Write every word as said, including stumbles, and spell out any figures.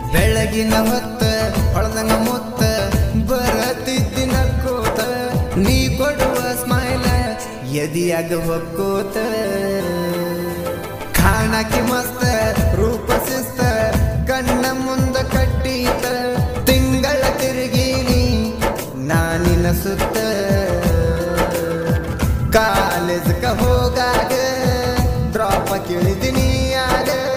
ಬೆಳಗಿನ ಹೊತ್ತ ಹೊಳದಂಗ ಮುತ್ತ ಬರತಿದ್ದಿನ ಕೋತ ನೀ ಕೊಡುವ ಸ್ಮೈಲ ಎದಿಯಾಗ ಹೊಕ್ಕೋತ ಕಾಣಕಿ ಮಸ್ತ ರೂಪ ಶಿಸ್ತ ಕಣ್ಣ ಮುಂದ ಕಟ್ಟೀತ ತಿಂಗಳ ತಿರುಗೀನಿ ನಾನಿನ ಸುತ್ತ ಕಾಲೇಜ್ ಕ ಹೋಗಾಗ ಡ್ರಾಪ ಕೇಳಿದಿನಿ ಆಗ